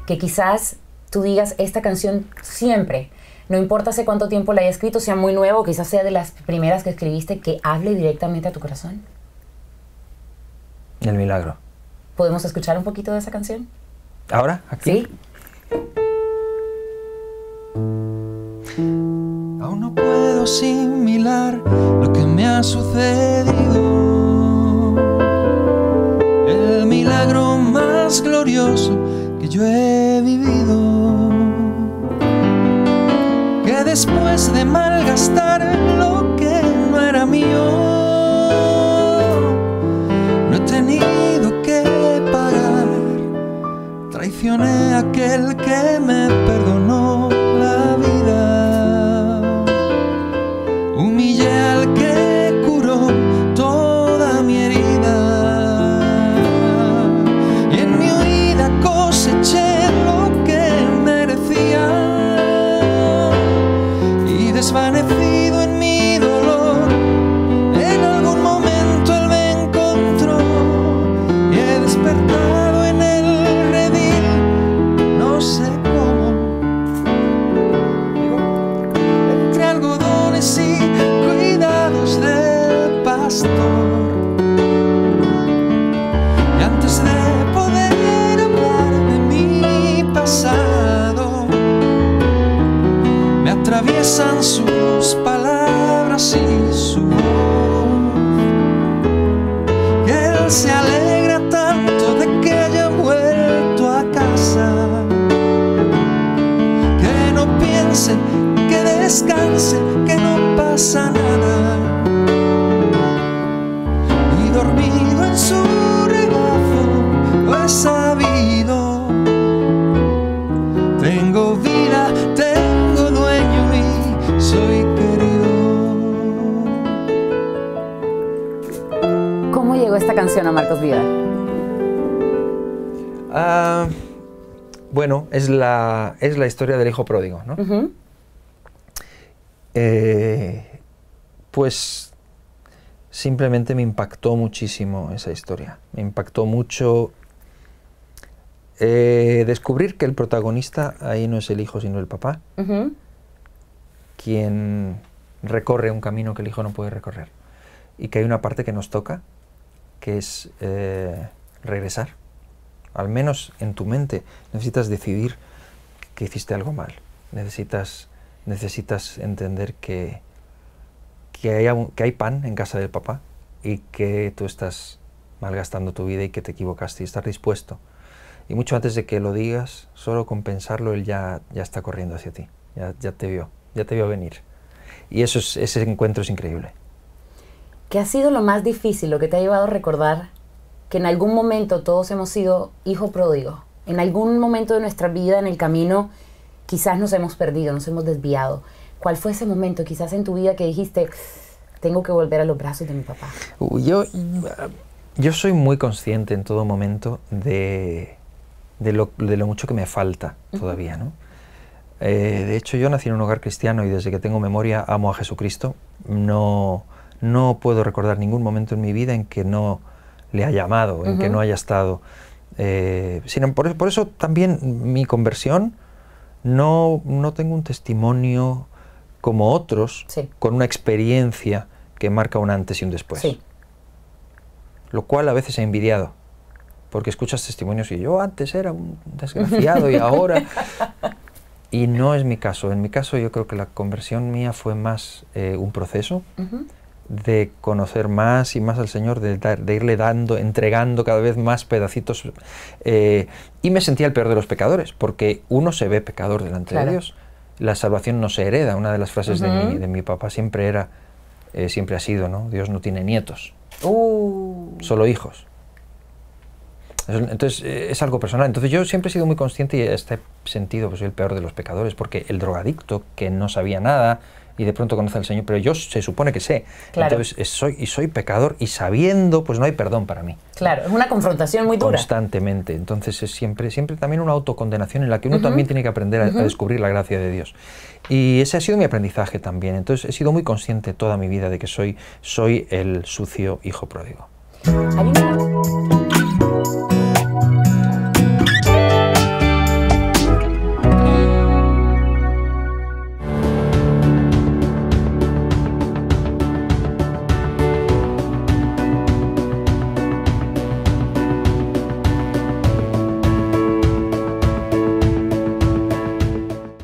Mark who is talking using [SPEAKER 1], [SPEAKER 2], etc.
[SPEAKER 1] que quizás tú digas esta canción siempre, no importa hace cuánto tiempo la haya escrito, sea muy nuevo, quizás sea de las primeras que escribiste, que hable directamente a tu corazón?
[SPEAKER 2] El milagro.
[SPEAKER 1] ¿Podemos escuchar un poquito de esa canción?
[SPEAKER 2] ¿Ahora? ¿Aquí?
[SPEAKER 1] Sí.
[SPEAKER 3] Aún no puedo asimilar lo que me ha sucedido. El milagro más glorioso que yo he vivido. Que después de malgastar lo que no era mío, no he tenido que pagar. Traicioné a aquel que me perdonó la vida. Humillé al que curó toda mi herida. Y en mi huida coseché lo que merecía. Y desvanecido en mi dolor, en algún momento él me encontró. Y he despertado en el redil, no sé cómo, entre algodones y cuidados del pastor. Y antes de poder hablar de mi pasado, me atraviesan sus palabras y su voz. Que él se alegra tanto de que haya vuelto a casa. Que no piense, que descanse, que no pasa nada. Y dormido en su regazo lo he sabido. Tengo vida, tengo dueño y soy querido.
[SPEAKER 1] ¿Cómo llegó esta canción a Marcos Vidal?
[SPEAKER 2] Bueno, es la historia del hijo pródigo, ¿no?
[SPEAKER 1] Uh-huh.
[SPEAKER 2] Pues simplemente me impactó muchísimo esa historia. Me impactó mucho descubrir que el protagonista ahí no es el hijo, sino el papá,
[SPEAKER 1] Uh-huh.
[SPEAKER 2] quien recorre un camino que el hijo no puede recorrer. Y que hay una parte que nos toca, que es regresar. Al menos en tu mente necesitas decidir que hiciste algo mal. Necesitas entender que hay pan en casa del papá y que tú estás malgastando tu vida y que te equivocaste y estar dispuesto. Y mucho antes de que lo digas, solo con pensarlo, él ya está corriendo hacia ti. Ya te vio venir. Y ese encuentro es increíble.
[SPEAKER 1] ¿Qué ha sido lo más difícil, lo que te ha llevado a recordar que en algún momento todos hemos sido hijo pródigo? En algún momento de nuestra vida, en el camino, quizás nos hemos perdido, nos hemos desviado. ¿Cuál fue ese momento, quizás en tu vida, que dijiste, tengo que volver a los brazos de mi papá?
[SPEAKER 2] Yo soy muy consciente en todo momento de lo mucho que me falta todavía, ¿no? De hecho, yo nací en un hogar cristiano y desde que tengo memoria amo a Jesucristo. No puedo recordar ningún momento en mi vida en que no le haya amado, en que no haya estado. Por eso también mi conversión, no tengo un testimonio como otros,
[SPEAKER 1] Sí.
[SPEAKER 2] con una experiencia que marca un antes y un después.
[SPEAKER 1] Sí.
[SPEAKER 2] Lo cual a veces he envidiado, porque escuchas testimonios y yo antes era un desgraciado y ahora... Y no es mi caso. En mi caso yo creo que la conversión mía fue más un proceso de conocer más y más al Señor, de irle entregando cada vez más pedacitos. Y me sentía el peor de los pecadores, porque uno se ve pecador delante de Dios. La salvación no se hereda. Una de las frases de mi papá siempre ha sido, ¿no? Dios no tiene nietos, solo hijos. Entonces es algo personal. Entonces yo siempre he sido muy consciente y en este sentido pues soy el peor de los pecadores, porque el drogadicto que no sabía nada y de pronto conoce al Señor, pero yo se supone que sé.
[SPEAKER 1] Claro.
[SPEAKER 2] Entonces soy pecador y sabiendo pues no hay perdón para mí.
[SPEAKER 1] Claro, es una confrontación muy dura.
[SPEAKER 2] Constantemente. Entonces es siempre también una autocondenación en la que uno también tiene que aprender a descubrir la gracia de Dios. Y ese ha sido mi aprendizaje también. Entonces he sido muy consciente toda mi vida de que soy el sucio hijo pródigo.
[SPEAKER 1] Hay una